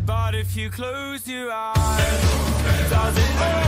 But if you close your eyes, does it hurt?